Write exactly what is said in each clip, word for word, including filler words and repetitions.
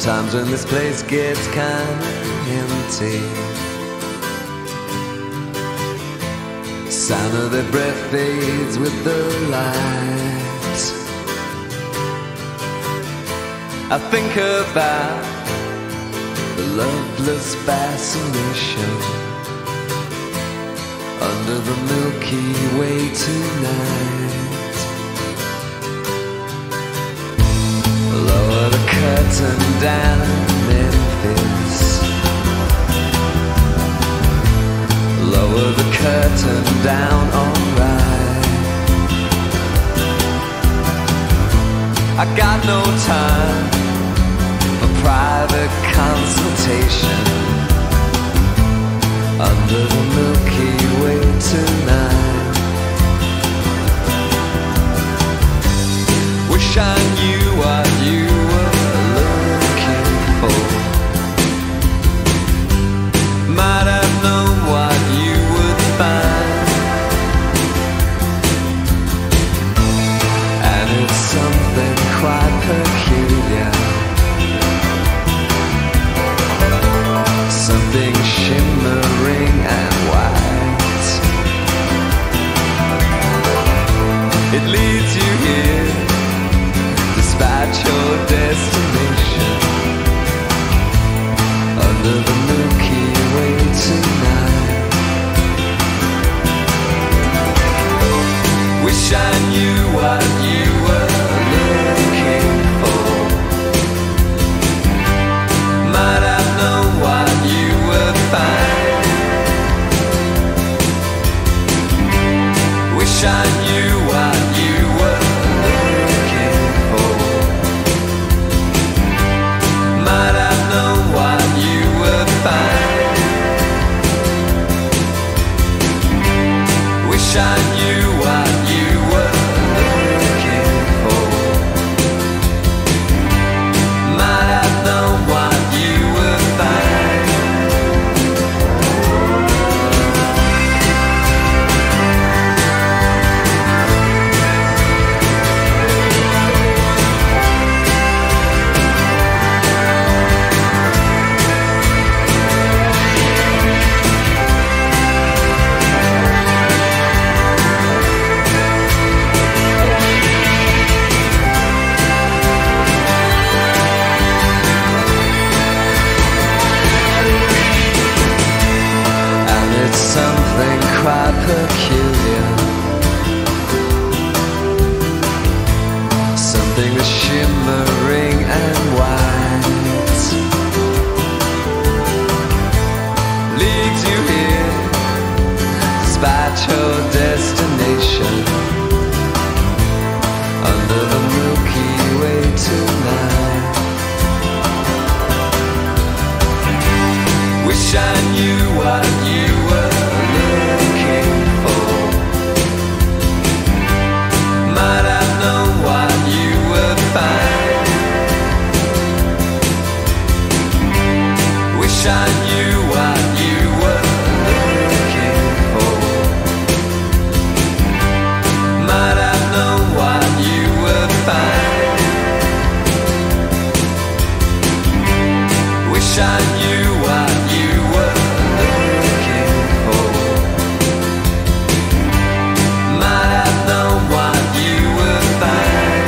Sometimes when this place gets kinda empty, sound of their breath fades with the light. I think about the loveless fascination under the Milky Way tonight. Lower the curtain down, Memphis. Lower the curtain down, alright. I got no time for private consultation under the Milky Way tonight. Wish I knew what you were looking for. Might have known what you would find. And it's something quite peculiar, something shimmering and white. It leads you here despite your destination under the Milky Way tonight. Wish I knew what you were looking for. Might have known what you would find. Wish I knew what you were looking for. Might have known what you would find. Wish I knew what you were looking for. Might have known what you would find. Something quite peculiar, something that's shimmering and white, leads you here despite your destination under the Milky Way tonight. Wish I knew what you were looking for. Might have known what you would find. Wish I knew what you were looking for. Might have known what you would find. Wish I knew what you were looking for. Might have known what you would find.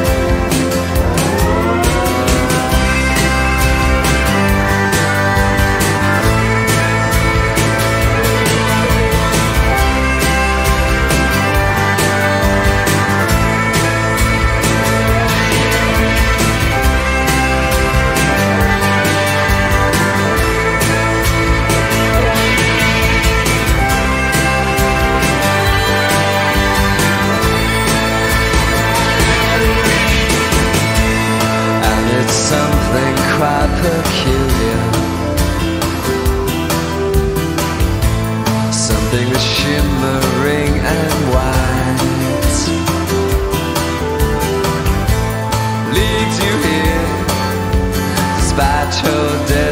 Something quite peculiar, something that's shimmering and white, leads you here despite your death.